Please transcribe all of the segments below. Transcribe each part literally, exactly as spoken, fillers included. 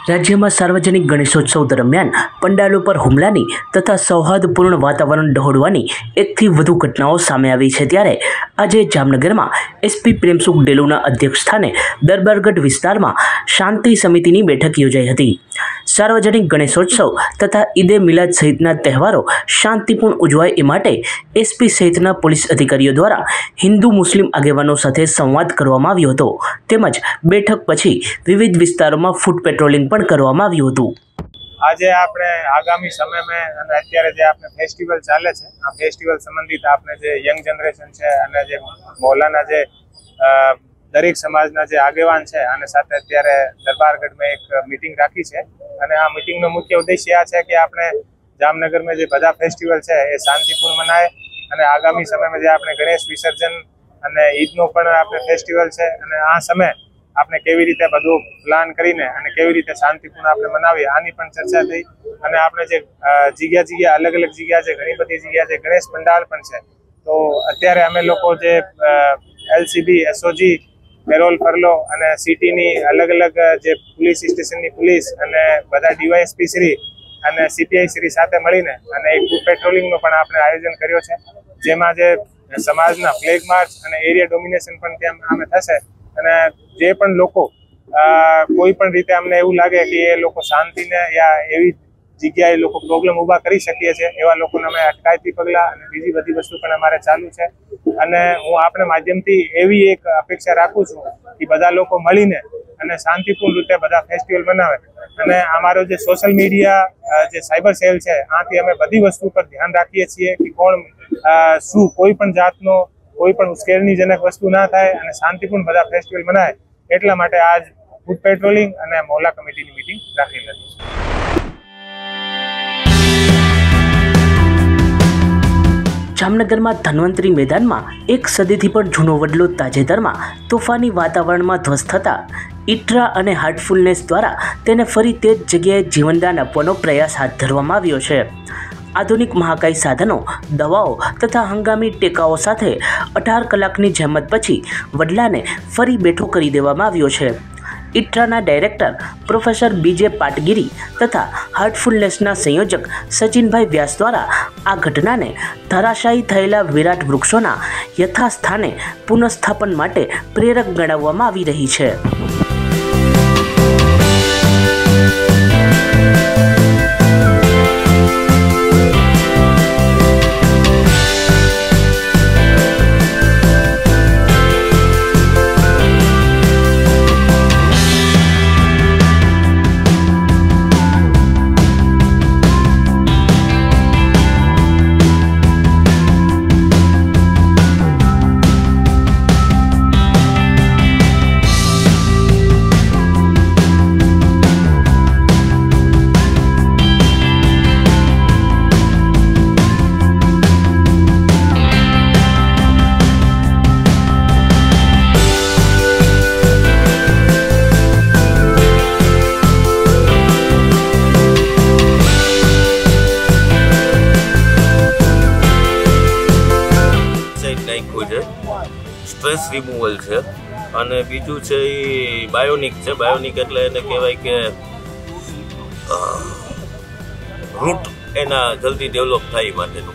राज्य में सार्वजनिक गणेशोत्सव दरमियान पंडालों पर हुमलानी तथा सौहार्दपूर्ण वातावरण डहोड़वानी एक थी वधु घटनाओं सामे आवी छे। त्यारे आज जामनगर में एसपी प्रेमसुख डेलूना अध्यक्षस्थाने दरबारगढ़ विस्तार में शांति समिति की बैठक योजाई हती। सार्वजनिक गणेशोत्सव तथा ईदे मिलाद सहितना तहेवारों शांतिपूर्ण उजवाय ए माटे एसपी सहितना पोलीस अधिकारीओ द्वारा हिंदू मुस्लिम आगेवानों साथे संवाद करवामां आव्यो हतो। तेमज बैठक पछी विविध विस्तारों में फूट पेट्रोलिंग पण करवामां आव्युं हतुं। આજે આપણે આગામી સમયમાં અને અત્યારે જે આપણે ફેસ્ટિવલ ચાલે છે આ ફેસ્ટિવલ સંબંધિત આપણે જે યંગ જનરેશન છે અને જે મોહલ્લાના જે દરેક સમાજના જે આગેવાન છે અને સાથે અત્યારે દરબારગઢમાં એક મીટિંગ રાખી છે અને આ મીટિંગનો મુખ્ય ઉદ્દેશ્ય આ છે કે આપણે જામનગરમાં જે બધા ફેસ્ટિવલ છે એ શાંતિપૂર્ણ મનાય અને આગામી સમયમાં જે આપણે ગણેશ વિસર્જન અને ઈદનો પણ આપણે ફેસ્ટિવલ છે અને આ સમય આપણે કેવી રીતે બધું પ્લાન કરીને અને કેવી રીતે શાંતિપૂર્ણ આપણે મનાવીએ આની પણ ચર્ચા થઈ અને આપણે જે જગ્યા જગ્યા અલગ અલગ જગ્યા છે ઘણી બધી જગ્યા છે ગણેશ પંડાલ પણ છે તો અત્યારે અમે લોકો જે એલસીબી એસઓજી પેરોલ ફરલો અને સિટીની અલગ અલગ જે પોલીસ સ્ટેશનની પોલીસ અને બધા ડીવાયએસપી શ્રી અને સીપીઆઈ શ્રી સાથે મળીને અને એક ફૂટ પેટ્રોલિંગનું પણ આપણે આયોજન કર્યો છે જેમાં જે સમાજના ફ્લેગ માર્ચ અને એરિયા ડોમિનેશન પણ ત્યાં અમે થશે અને જે પણ લોકો કોઈ પણ રીતે અમને એવું લાગે કે એ લોકો શાંતિને યા એવી જગ્યાએ લોકો પ્રોબ્લેમ ઊભા કરી શકીએ છે એવા લોકોને અમે અટકાયતી પગલાં અને બીજી બધી વસ્તુ પણ અમારે ચાલુ છે અને હું આપણે માધ્યમથી એવી એક અપેક્ષા રાખું છું કે બધા લોકો મળીને અને શાંતિપૂર્ણ રીતે બધા ફેસ્ટિવલ મનાવે અને અમારો જે સોશિયલ મીડિયા જે સાયબર સેલ છે આથી અમે બધી વસ્તુ પર ધ્યાન રાખીએ છીએ કે કોણ શું કોઈ પણ જાતનો કોઈ પણ ઉશ્કેરણીજનક વસ્તુ ના થાય અને શાંતિપૂર્ણ બધા ફેસ્ટિવલ મનાય એટલા માટે આજ ફૂટ પેટ્રોલિંગ અને મોહલ્લા કમિટીની મીટિંગ રાખી હતી। जामनगर में धन्वंतरी मैदान में एक सदी थी पण जूनो वडलो ताजेतर में तोफानी वातावरण में ध्वस्त थता ईटरा और हार्टफुलनेस द्वारा तेने फरी तेज जगह जीवनदान आपवानो प्रयास हाथ धरवामां आव्यो छे। आधुनिक महाकाय साधनों दवाओं तथा हंगामी टेकाओ साथे अठार कलाकनी जहमत पछी वडलाने फरी बेठो करी देवामां आव्यो छे। इट्राना डायरेक्टर प्रोफेसर बीजे पाटगिरी तथा हार्टफुलनेसना संयोजक सचिन भाई व्यास द्वारा आ घटना ने धराशायी थयेला विराट वृक्षोना यथास्थाने पुनઃस्थापन माटे प्रेरक गणाववामां आवी रही छे। स्ट्रेस रिमूवल है અને બીજું છે એ બાયોનિક છે। બાયોનિક એટલે એને કહેવાય કે રૂટ એના જલ્દી ડેવલપ થાય માટેનું।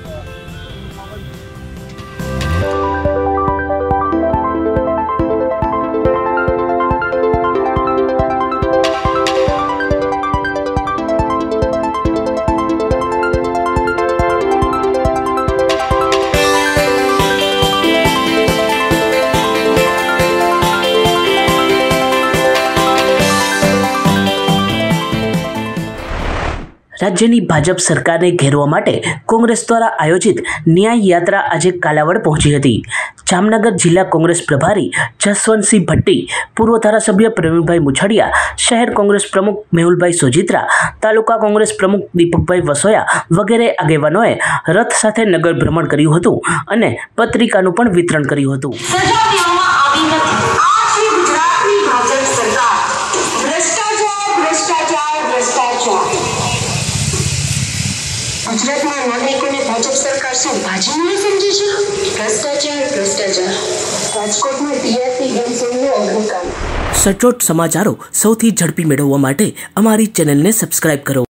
राज्यनी भाजप सरकार ने घेरवा माटे कांग्रेस द्वारा आयोजित न्याय यात्रा आज कालावड़ पहुंची हती। जामनगर जिला कांग्रेस प्रभारी जसवंतसिंह भट्टी, पूर्व धारासभ्य प्रवीणभाई मुछड़िया, शहर कांग्रेस प्रमुख मेहुलभाई सोजित्रा, तालुका कांग्रेस प्रमुख दीपकभाई वसोया वगैरे आगेवानोए रथ साथे नगर भ्रमण कर्युं हतुं अने पत्रिकानुं पण वितरण कर्युं हतुं। गुजरात में नागरिकों ने भाजप सरकार से भाजी नहीं समझी छे। भ्रष्टाचार भ्रष्टाचार રાજકોટમાં ટીઆરપી ગેમ ઝોનનું અગ્નિકાંડ. સચોટ સમાચારો સૌથી ઝડપી મેળવવા માટે અમારી ચેનલને સબસ્ક્રાઇબ કરો.